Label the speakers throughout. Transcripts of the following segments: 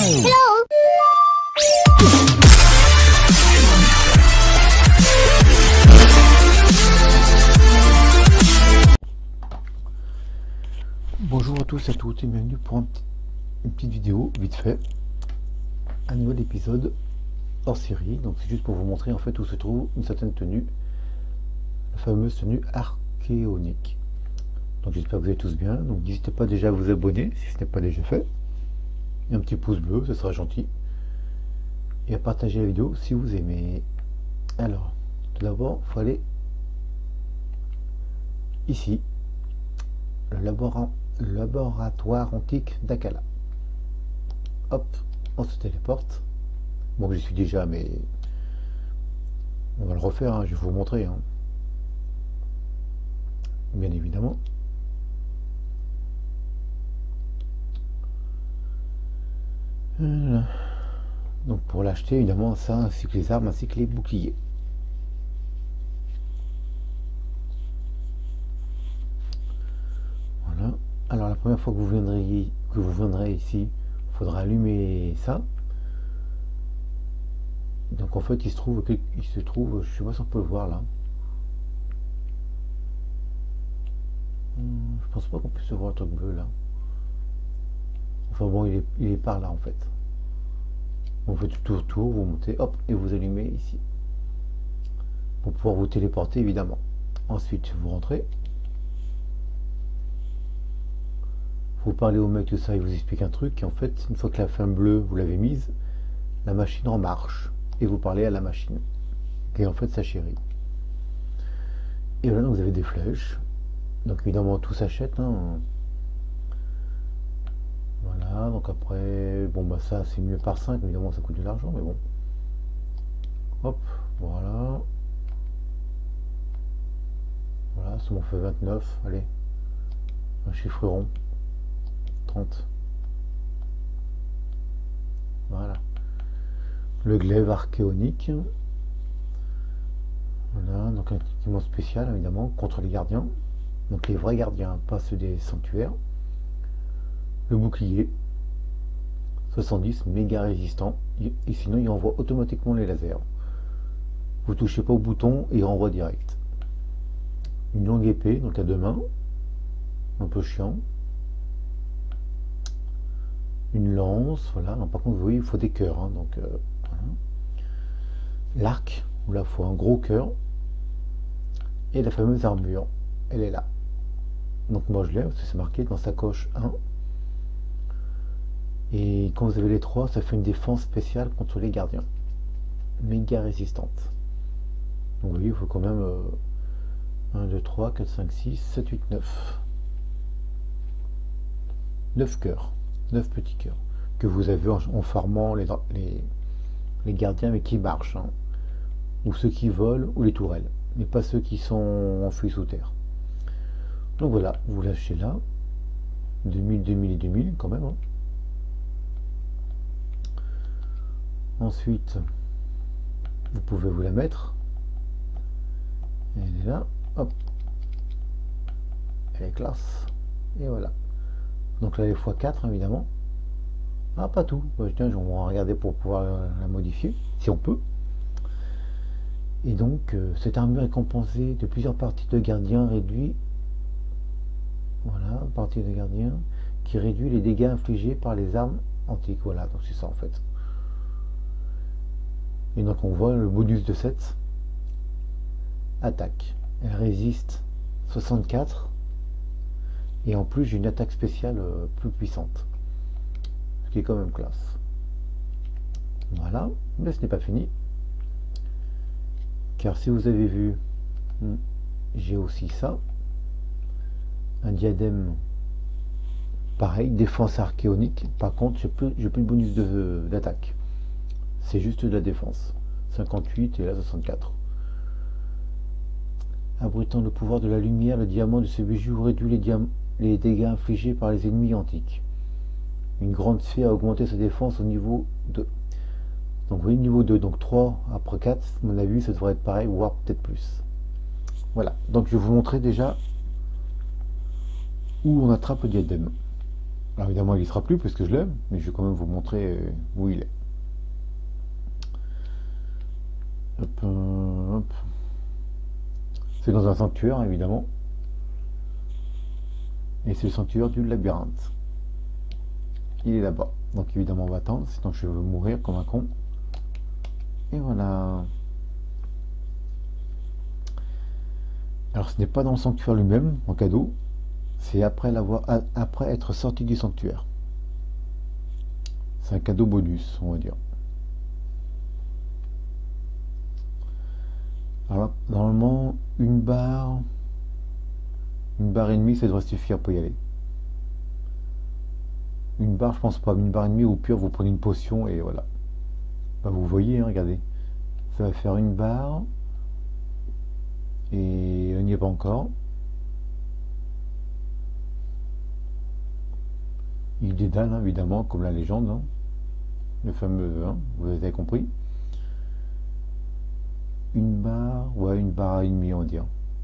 Speaker 1: Hello.
Speaker 2: Bonjour à tous et à toutes et bienvenue pour une petite vidéo vite fait, un nouvel épisode hors série. Donc c'est juste pour vous montrer en fait où se trouve une certaine tenue, la fameuse tenue archéonique. Donc j'espère que vous allez tous bien. Donc n'hésitez pas déjà à vous abonner si ce n'est pas déjà fait, et un petit pouce bleu, ce sera gentil, et à partager la vidéo si vous aimez. Alors tout d'abord il faut aller ici, le laboratoire antique d'Akala. Hop, on se téléporte. Bon, j'y suis déjà, mais on va le refaire, hein, je vais vous montrer, hein. Bien évidemment. Voilà. Donc pour l'acheter, évidemment, ça, ainsi que les armes, ainsi que les boucliers. Voilà. Alors la première fois que vous viendrez ici, il faudra allumer ça. Donc en fait, il se trouve, je sais pas si on peut le voir là. Je pense pas qu'on puisse voir le truc bleu là. Enfin bon, il est par là en fait. Vous faites tout autour, vous montez, hop, et vous allumez ici. Pour pouvoir vous téléporter évidemment. Ensuite, vous rentrez. Vous parlez au mec, tout ça, il vous explique un truc. Et en fait, une fois que la flamme bleue, vous l'avez mise, la machine en marche. Et vous parlez à la machine. Et en fait, ça chérit. Et voilà, donc vous avez des flèches. Donc évidemment, tout s'achète, hein. Voilà, donc après, bon bah ça c'est mieux par 5, évidemment ça coûte de l'argent, mais bon. Hop, voilà. Voilà, ça m'en fait 29, allez. Un chiffre rond. 30. Voilà. Le glaive archéonique. Voilà, donc un équipement spécial évidemment contre les gardiens. Donc les vrais gardiens, pas ceux des sanctuaires. Le bouclier 70 méga résistant, et sinon il renvoie automatiquement les lasers. Vous touchez pas au bouton et il renvoie direct. Une longue épée, donc à deux mains, un peu chiant. Une lance, voilà. Non, par contre vous voyez il faut des cœurs, hein, donc voilà. L'arc, où là il faut un gros cœur, et la fameuse armure, elle est là. Donc moi je l'ai, parce que c'est marqué dans sacoche 1. Et quand vous avez les trois, ça fait une défense spéciale contre les gardiens. Méga résistante. Donc vous voyez, il faut quand même 1, 2, 3, 4, 5, 6, 7, 8, 9. 9 cœurs. 9 petits cœurs. Que vous avez en farmant les gardiens mais qui marchent. Hein. Ou ceux qui volent ou les tourelles. Mais pas ceux qui sont enfouis sous terre. Donc voilà, vous lâchez là. 2000, 2000 et 2000 quand même. Hein. Ensuite, vous pouvez vous la mettre. Elle est là, hop. Elle est classe. Et voilà. Donc là, les x4, évidemment. Ah, pas tout. Tiens, on va regarder pour pouvoir la modifier, si on peut. Et donc, cette armure est compensée de plusieurs parties de gardien réduit. Voilà, partie de gardien qui réduit les dégâts infligés par les armes antiques. Voilà, donc c'est ça en fait. Et donc on voit le bonus de 7. Attaque. Elle résiste 64. Et en plus j'ai une attaque spéciale plus puissante. Ce qui est quand même classe. Voilà. Mais ce n'est pas fini. Car si vous avez vu, j'ai aussi ça. Un diadème. Pareil, défense archéonique. Par contre, j'ai plus le bonus d'attaque. C'est juste de la défense. 58 et là 64. Abritant le pouvoir de la lumière, le diamant de ce bijou réduit les dégâts infligés par les ennemis antiques. Une grande sphère a augmenté sa défense au niveau 2. Donc vous voyez niveau 2, donc 3 après 4, à mon avis ça devrait être pareil, voire peut-être plus. Voilà, donc je vais vous montrer déjà où on attrape le diadème. Alors évidemment, il y sera plus parce que je l'aime, mais je vais quand même vous montrer où il est. Hop, hop. C'est dans un sanctuaire, évidemment. Et c'est le sanctuaire du labyrinthe. Il est là-bas. Donc évidemment, on va attendre, sinon je vais mourir comme un con. Et voilà. Alors ce n'est pas dans le sanctuaire lui-même, en cadeau. C'est après être sorti du sanctuaire. C'est un cadeau bonus, on va dire. Alors normalement, une barre et demie, ça devrait suffire pour y aller. Une barre, je pense pas. Une barre et demie, au pire, vous prenez une potion et voilà. Bah, vous voyez, hein, regardez. Ça va faire une barre. Et on n'y est pas encore. Il dédale, hein, évidemment, comme la légende. Hein. Le fameux, hein, vous avez compris. Une barre, ouais, une barre et demie, on va dire.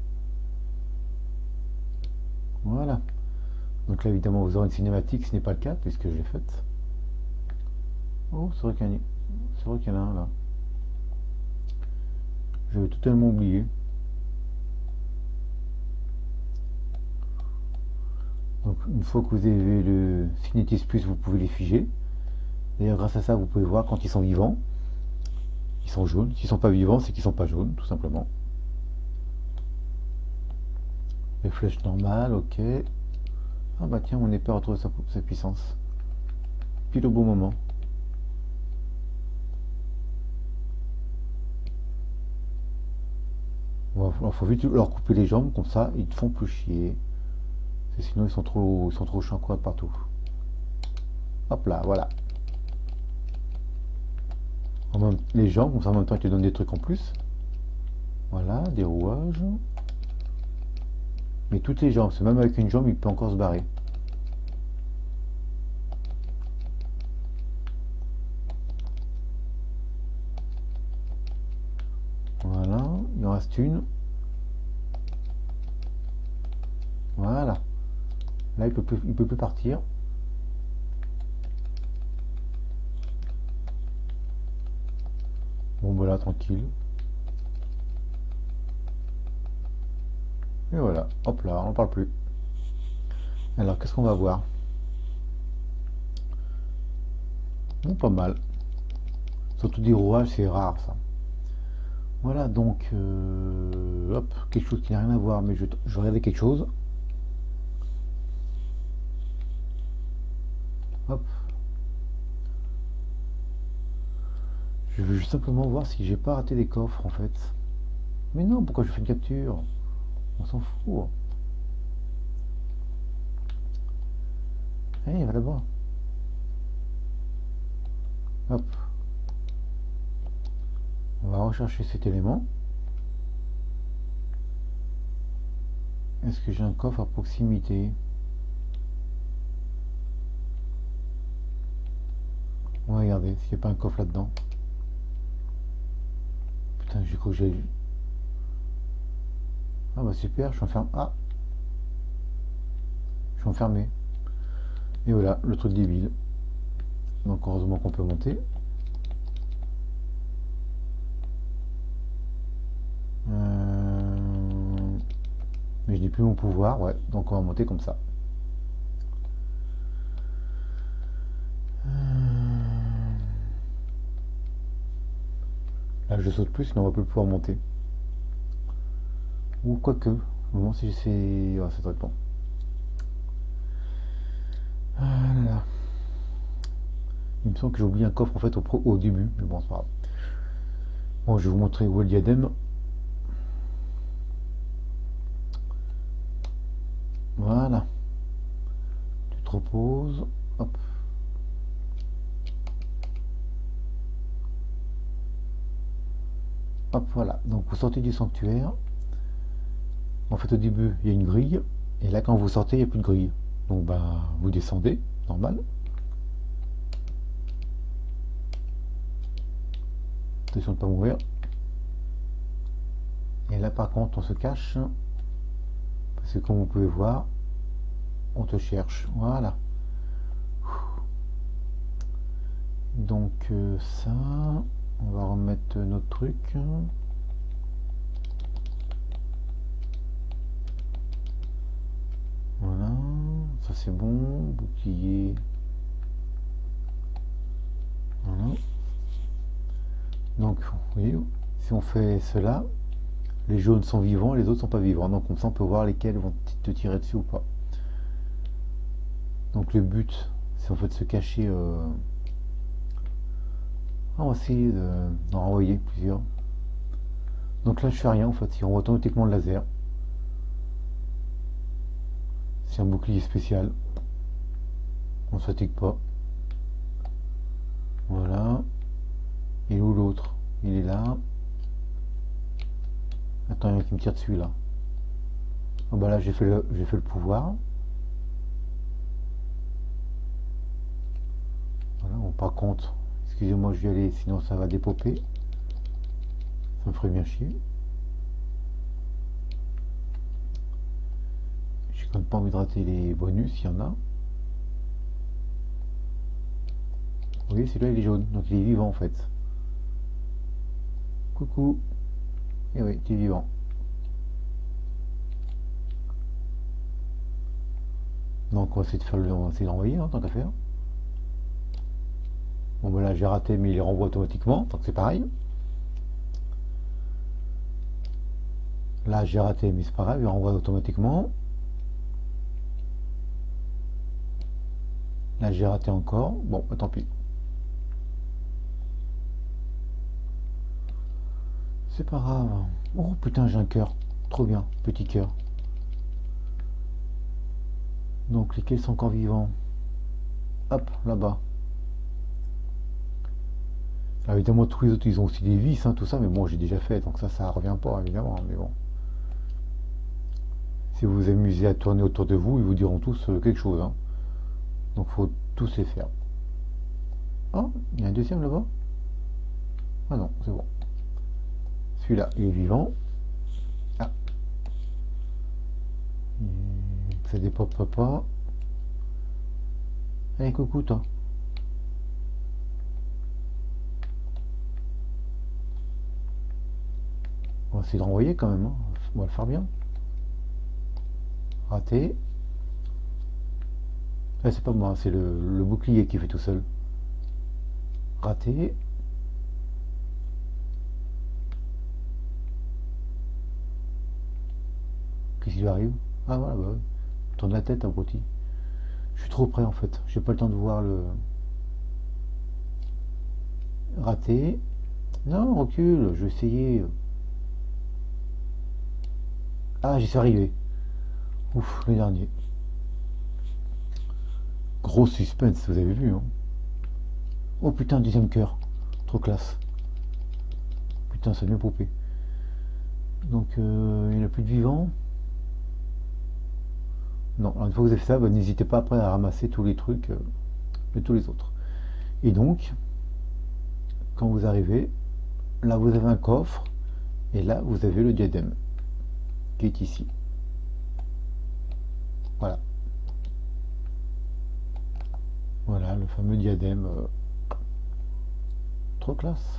Speaker 2: Voilà. Donc là, évidemment, vous aurez une cinématique, ce n'est pas le cas, puisque je l'ai faite. Oh, c'est vrai qu'il y en a un là. J'avais totalement oublié. Donc une fois que vous avez le Signetis Plus, vous pouvez les figer. D'ailleurs, grâce à ça, vous pouvez voir quand ils sont vivants. Ils sont jaunes. S'ils sont pas vivants, c'est qu'ils sont pas jaunes, tout simplement. Les flèches normales, ok. Ah bah tiens, mon épée a retrouvé sa puissance. Pile au bon moment. Il faut vite leur couper les jambes, comme ça, ils te font plus chier. Sinon, ils sont trop chiants partout. Hop là, voilà. Les jambes, comme ça, en même temps, ils te donnent des trucs en plus. Voilà, des rouages. Mais toutes les jambes, même avec une jambe, il peut encore se barrer. Voilà, il en reste une. Voilà. Là, il peut plus partir. Bon, voilà, tranquille. Et voilà, hop là, on n'en parle plus. Alors, qu'est-ce qu'on va voir? Bon, pas mal. Surtout des rouages, c'est rare, ça. Voilà, donc, hop, quelque chose qui n'a rien à voir, mais je regardais quelque chose. Hop. Je veux juste simplement voir si j'ai pas raté des coffres, en fait. Mais non, pourquoi je fais une capture? On s'en fout. Allez, va là-bas. Hop. On va rechercher cet élément. Est-ce que j'ai un coffre à proximité? On va regarder s'il n'y a pas un coffre là-dedans. Putain, j'ai cru que j'ai... Ah bah super, je suis enfermé. Ah, je suis enfermé. Et voilà, le truc débile. Donc heureusement qu'on peut monter. Mais je n'ai plus mon pouvoir, ouais. Donc on va monter comme ça. Là je saute plus, sinon on va plus pouvoir monter. Ou quoique. Au moment si j'essaie... Ah, ça doit être bon. Ah là là. Il me semble que j'ai oublié un coffre en fait au début, mais bon c'est pas grave. Bon, je vais vous montrer où est le diadème. Voilà. Tu te reposes. Hop. Hop, voilà. Donc vous sortez du sanctuaire. En fait au début il y a une grille. Et là quand vous sortez il n'y a plus de grille. Donc bah vous descendez, normal. Attention de ne pas mourir. Et là par contre on se cache. Parce que comme vous pouvez voir, on te cherche. Voilà. Donc ça, on va remettre notre truc. Voilà, ça c'est bon. Bouclier. Voilà. Donc oui, si on fait cela, les jaunes sont vivants, les autres sont pas vivants. Donc comme ça on peut voir lesquels vont te tirer dessus ou pas. Donc le but, c'est en fait de se cacher. On va essayer d'en renvoyer plusieurs. Donc là je fais rien en fait, il renvoie automatiquement le laser. C'est un bouclier spécial. On ne se fatigue pas. Voilà. Et où l'autre? Il est là. Attends, il y en a qui me tire dessus là. Oh bah là j'ai fait le pouvoir. Voilà, bon, par contre, excusez-moi, je vais y aller, sinon ça va dépoper. Ça me ferait bien chier. J'ai quand même pas envie de rater les bonus, il y en a. Vous voyez, celui-là il est jaune, donc il est vivant en fait. Coucou. Et oui, tu es vivant. Donc on va essayer de faire on va essayer d'envoyer, tant qu'à faire. Bon bah là j'ai raté, mais il les renvoie automatiquement, donc c'est pareil. Là j'ai raté, mais c'est pas grave, il renvoie automatiquement. Là j'ai raté encore, bon bah, tant pis. C'est pas grave. Oh putain, j'ai un cœur. Trop bien, petit cœur. Donc lesquels sont encore vivants? Hop, là-bas. Alors, évidemment, tous les autres, ils ont aussi des vis, hein, tout ça, mais bon, j'ai déjà fait, donc ça revient pas, évidemment, mais bon. Si vous vous amusez à tourner autour de vous, ils vous diront tous quelque chose, hein. Donc faut tous les faire. Oh, il y a un deuxième là-bas? Ah non, c'est bon. Celui-là, il est vivant. Ah. Ça dépend pas. Allez, coucou, toi. On va essayer de renvoyer quand même, hein. On va le faire bien. Raté. Ah, c'est pas moi, c'est le bouclier qui fait tout seul. Raté. Qu'est-ce qui lui arrive? Ah voilà, bah oui. Tourne la tête, abruti. Je suis trop près en fait. J'ai pas le temps de voir le. Raté. Non, recule, je vais essayer. Ah, j'y suis arrivé. Ouf, le dernier. Gros suspense, vous avez vu, hein. Oh putain, deuxième cœur. Trop classe. Putain, ça a bien popé. Donc, il n'y en a plus de vivants. Non, alors une fois que vous avez fait ça, bah, n'hésitez pas après à ramasser tous les trucs et tous les autres. Et donc, quand vous arrivez, là vous avez un coffre, et là vous avez le diadème, qui est ici. Voilà. Voilà, le fameux diadème. Trop classe.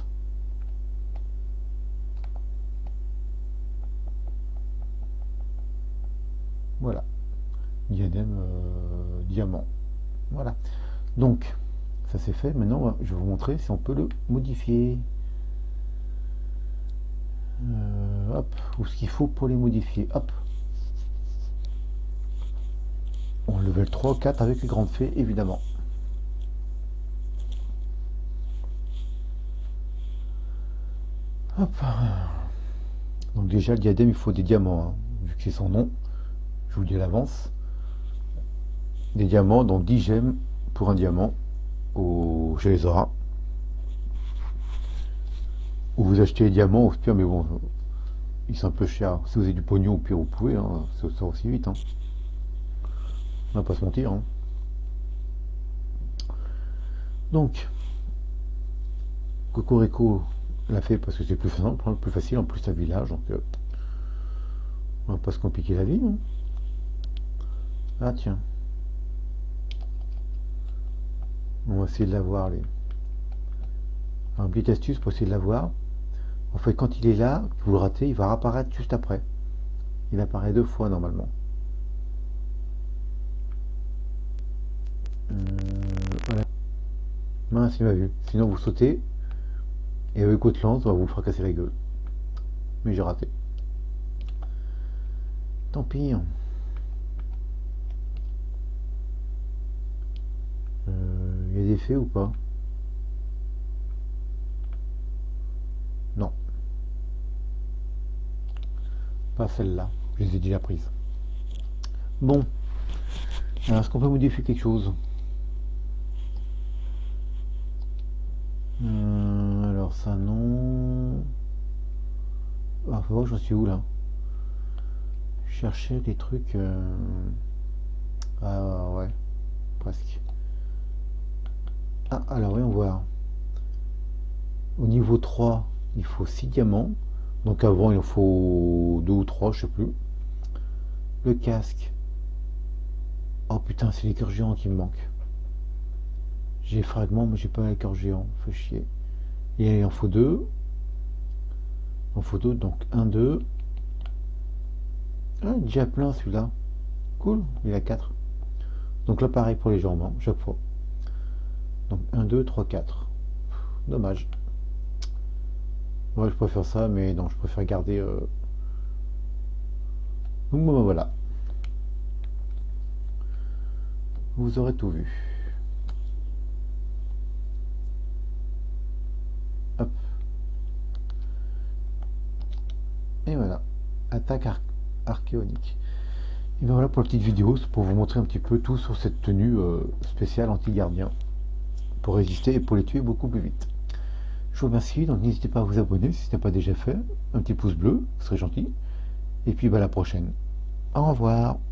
Speaker 2: Voilà. Diadème diamant. Voilà. Donc, ça c'est fait. Maintenant, je vais vous montrer si on peut le modifier. Hop, ou ce qu'il faut pour les modifier. Hop. On level 3, 4 avec les grandes fées, évidemment. Hop. Donc déjà, le diadème, il faut des diamants, hein, vu que c'est son nom. Je vous le dis à l'avance. Des diamants, donc 10 gemmes pour un diamant chez les auras. Ou vous achetez les diamants au pire, mais bon, ils sont un peu chers. Si vous avez du pognon, au pire, vous pouvez, hein, ça sort aussi vite. Hein. On va pas se mentir. Hein. Donc, Cocorico l'a fait parce que c'est plus simple, hein, plus facile, en plus un village, donc on va pas se compliquer la vie. Hein. Ah tiens. On va essayer de l'avoir les. Alors, une petite astuce pour essayer de l'avoir. En fait, quand il est là, que vous le ratez, il va apparaître juste après. Il apparaît 2 fois normalement. Voilà. Mince, il m'a vu. Sinon, vous sautez et avec votre lance, on va vous fracasser la gueule. Mais j'ai raté. Tant pis. Il y a des faits ou pas? Non, pas celle-là. Je les ai déjà prises. Bon, alors est-ce qu'on peut modifier quelque chose? Alors ça non. Ah, faut voir, j'en suis où là? Chercher des trucs. Ah ouais, presque. Ah, alors voyons voir. Au niveau 3, il faut 6 diamants. Donc avant, il en faut 2 ou 3, je sais plus. Le casque. Oh putain, c'est les cœurs géants qui me manquent. J'ai fragment, mais j'ai pas les cœurs géants. Fait chier. Et il en faut 2. Il en faut 2, donc 1, 2. Ah, déjà plein celui-là. Cool, il a 4. Donc là, pareil pour les jambes, hein, chaque fois. Donc 1, 2, 3, 4. Dommage. Ouais, je préfère ça, mais non, je préfère garder. Donc bon, bah, voilà. Vous aurez tout vu. Hop. Et voilà. Attaque archéonique. Et bien voilà pour la petite vidéo, c'est pour vous montrer un petit peu tout sur cette tenue spéciale anti-gardien. Pour résister et pour les tuer beaucoup plus vite. Je vous remercie, donc n'hésitez pas à vous abonner si ce n'est pas déjà fait. Un petit pouce bleu, ce serait gentil. Et puis bah, à la prochaine. Au revoir.